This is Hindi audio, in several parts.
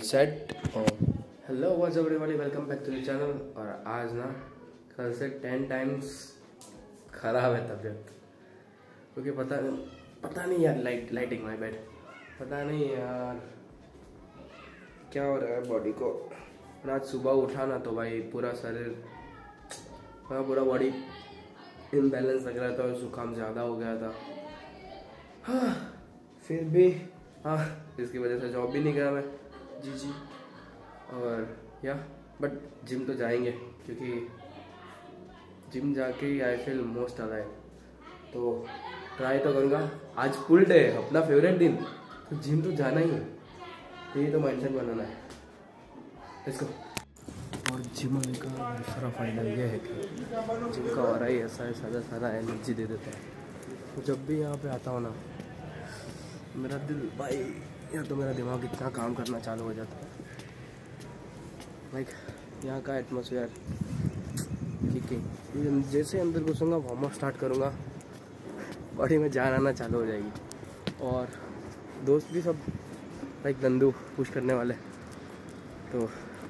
Set. Hello what's up everybody, welcome back to the channel. और आज ना कल से 10 टाइम्स ख़राब है तबीयत, क्योंकि पता नहीं यार, लाइटिंग माय बेड, पता नहीं यार क्या हो रहा है बॉडी को। आज सुबह उठा ना तो भाई पूरा शरीर, पूरा बॉडी इम्बैलेंस लग रहा था और जुकाम ज़्यादा हो गया था। हाँ फिर भी इसकी वजह से जॉब भी नहीं करा मैं जी। और बट जिम तो जाएंगे, क्योंकि जिम जाके ही आई फील मोस्ट अलाइव। तो ट्राई तो करूँगा। आज फुल डे, अपना फेवरेट दिन, तो जिम तो जाना ही है, यही तो माइंडसेट बनाना है। Let's go. और जिम आने का दूसरा फायदा यह है कि जिम का और ही ऐसा है, सारा एनर्जी दे देता है। तो जब भी यहाँ पे आता हूँ ना, मेरा दिल भाई या तो मेरा दिमाग इतना काम करना चालू हो जाता है। लाइक यहाँ का एटमॉस्फेयर ठीक है, जैसे अंदर घुसूँगा, वार्म अप स्टार्ट करूँगा, बॉडी में जान आना चालू हो जाएगी। और दोस्त भी सब लाइक दंदू पुश करने वाले, तो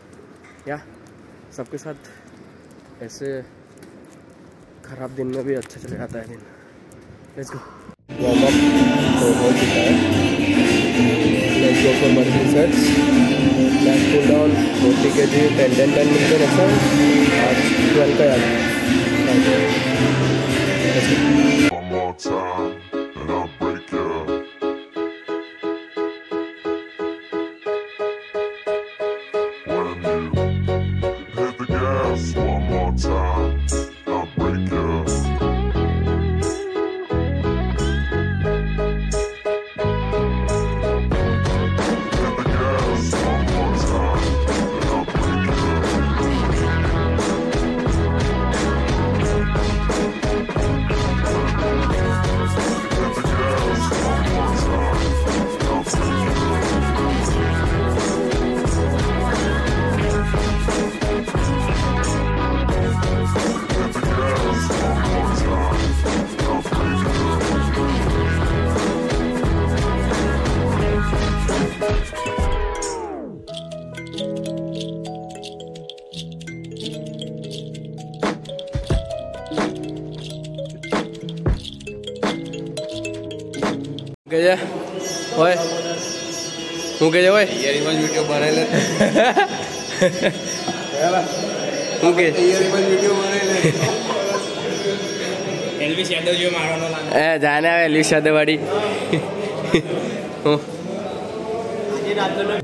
सबके साथ ऐसे ख़राब दिन में भी अच्छा चले जाता है दिन। Let's go. वार्म अप तो हो चुका है, let's go for multi sets. Back pull down 40 kg 10 मिलते रहता है। आज 12 का याद है। ओए હું કે ઓય યારીમાં વિડિયો બનાવી લે હું કે યારીમાં વિડિયો બનાવી લે એલવી યાદવ જો મારવાનો લાગે જાને આવે એલવી યાદવ વાડી હું આજે રાતનો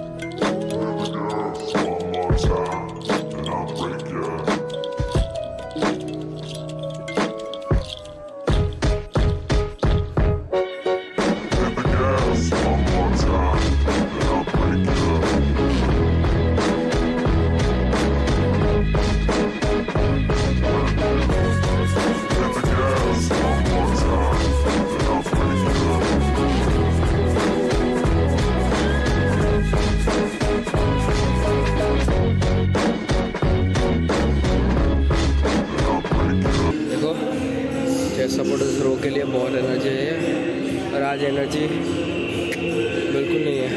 सपोर्टर्स रो के लिए बहुत एनर्जी है, और आज एनर्जी बिल्कुल नहीं है,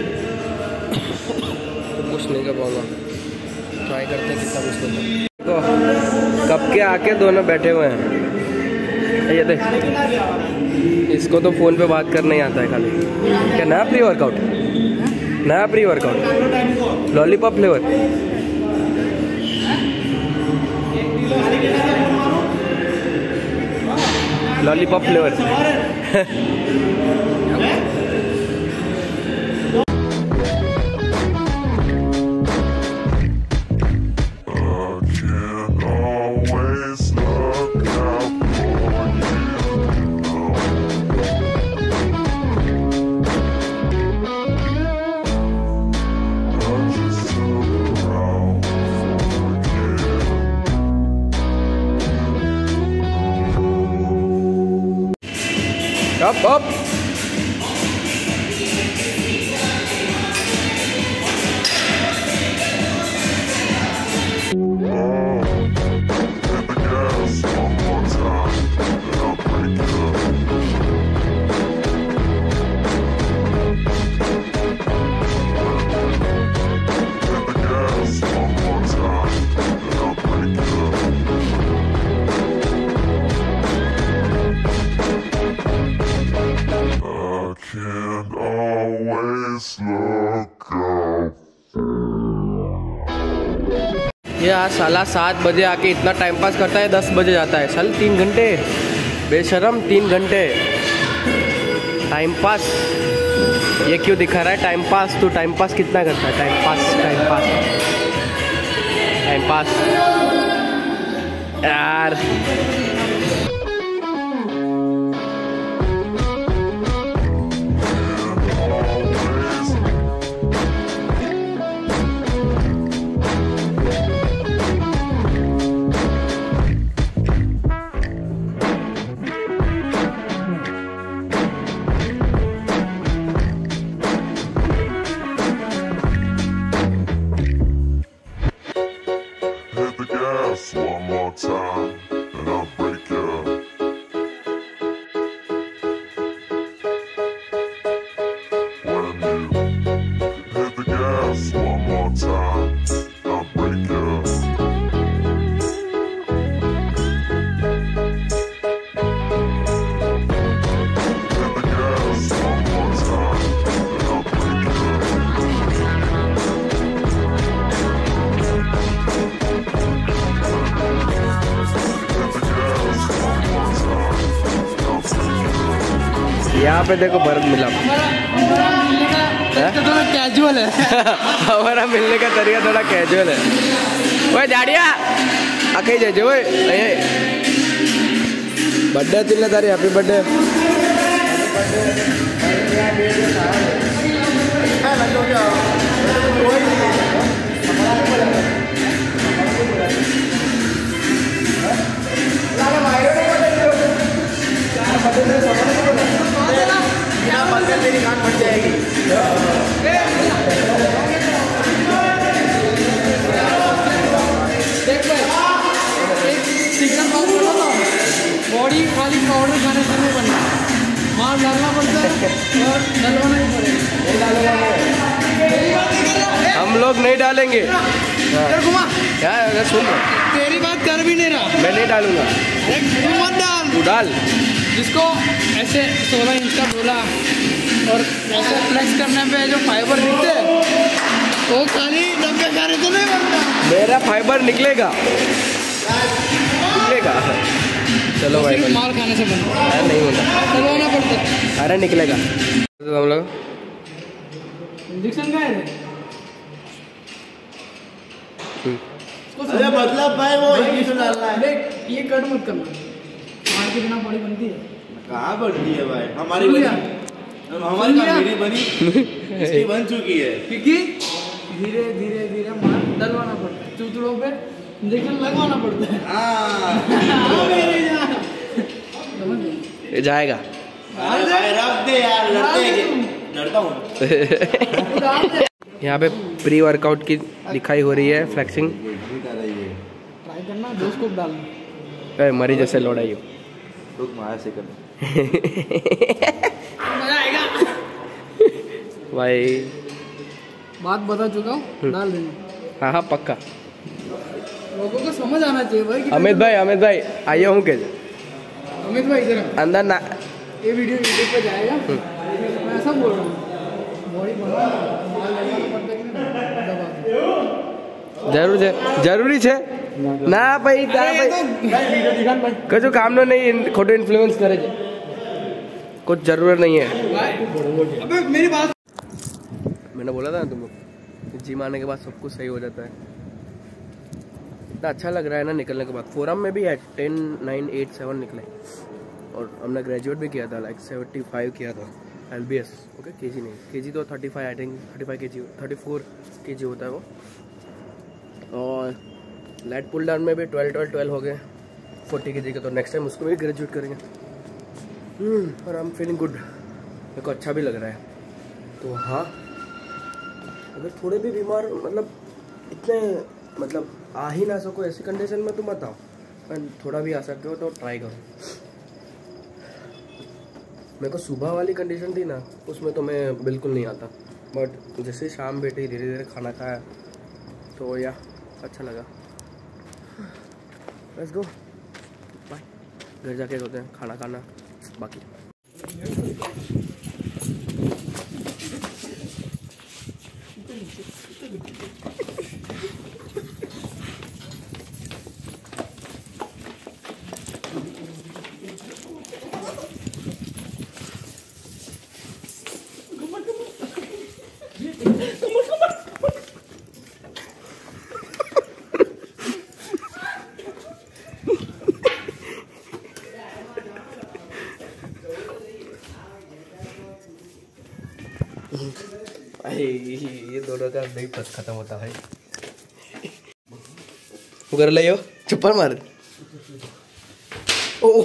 तो कुछ नहीं कर पाऊँगा। ट्राई करते हैं कितना कुछ होता। तो कब के आके दोनों बैठे हुए हैं, ये देख, इसको तो फ़ोन पे बात करना ही आता है खाली। क्या नया प्री वर्कआउट, नया pre workout lollipop flavour. Lollipop flavour up ये आज साला 7 बजे आके इतना टाइम पास करता है, 10 बजे जाता है। साल 3 घंटे बेशरम, 3 घंटे टाइम पास। ये क्यों दिखा रहा है टाइम पास? तू टाइम पास कितना करता है? Time pass time pass time pass यार। One more time, and I'll break you. When you hit the gas one more time, I'll break you. Hit the gas one more time, and I'll break you. यहाँ पे देखो बर्फ मिला। थोड़ा कैजुअल है। हमारा मिलने का तरीका थोड़ा कैजुअल है। ओए झाड़िया आके जाए जो बर्थडे तिल्ला तारी, हैप्पी बर्थडे। तेरी गांठ फट जाएगी। देख भाई, एक सिग्नल पास करना था, बॉडी खाली पाउडर खाने से नहीं बनना, मार डालना पड़ता है और डलवाना ही पड़ेगा। हम लोग नहीं डालेंगे। घुमा क्या सुन रहा? तेरी बात कर भी नहीं रहा। मैं नहीं डालूंगा। तू मत डाल। तू डाल। जिसको ऐसे 16 इंच का बोला और ऐसे फ्लेक्स करने पे जो फाइबर दिखते हैं वो खाली डब्बे खाने तो नहीं बनता। मेरा फाइबर निकलेगा निकलेगा। चलो भाई, माल खाने से बनता नहीं होता, डलवाना पड़ता। अरे निकलेगा। तो हम लोग इंजेक्शन का है। अरे मतलब भाई वो इंजेक्शन डालना है। देख ये कट मत करना, मार के बिना बॉडी बनती है। कहाँ बढ़ती है भाई? हमारी बनी, हमारी मेरी बनी, इसकी बन चुकी है। क्योंकि धीरे धीरे धीरे मार डलवाना पड़ता है, चूतड़ों पे इंजेक्शन लगवाना पड़ता है। ये जाएगा। अरे भाई रख दे यार, लड़ता हूँ। यहाँ पे प्री वर्कआउट की दिखाई हो रही है, फ्लेक्सिंग। ट्राई करना, दोस्त को डालना। मरी जैसे लौड़ाई हो। रुक माया से कर। मजा आएगा। भाई बात बता चुका हूँ, डाल देना। हाँ हाँ पक्का। लोगों को समझ आना चाहिए भाई। अमित भाई आइए हूँ के अमित भाई इधर अंदर ना। ये वीडियो यूट्यूब पे जाएगा। मैं ऐसा बोल रहा हूँ, बॉडी बना माल लगाना पड़ता है कि नहीं, दबा जरूरी है ना भाई। कुछ काम नहीं, खोटे इन्फ्लुएंस करे, कुछ जरूरत नहीं है। अबे मेरी बात, मैंने बोला था ना तुम लोग, जिम आने के बाद सब कुछ सही हो जाता है। इतना अच्छा लग रहा है ना निकलने के बाद। फोरम में भी है 10, 9, 8, 7 निकले। और हमने ग्रेजुएट भी किया था, लाइक 75 किया था LBS। ओके, केजी नहीं, केजी तो 35 आई थिंक, 35 केजी, 34 केजी होता है वो। और लाइट पुल डाउन में भी 12 हो गए 40 केजी का। तो नेक्स्ट टाइम उसको भी ग्रेजुएट करेंगे। और आई एम फीलिंग गुड, मेरे को अच्छा भी लग रहा है। तो हाँ, अगर थोड़े भी बीमार मतलब इतने मतलब आ ही ना सको ऐसी कंडीशन में तो मत आओ, पर थोड़ा भी आ सकते हो तो ट्राई करो। मेरे को सुबह वाली कंडीशन थी ना, उसमें तो मैं बिल्कुल नहीं आता, बट जैसे शाम बैठी धीरे धीरे खाना खाया तो या अच्छा लगा। Let's go, bye. घर जाके होते हैं खाना खाना बाकी। भाई ये दोनों का नहीं पस खत्म होता भाई। वो कर लियो चुप्पर मार ओ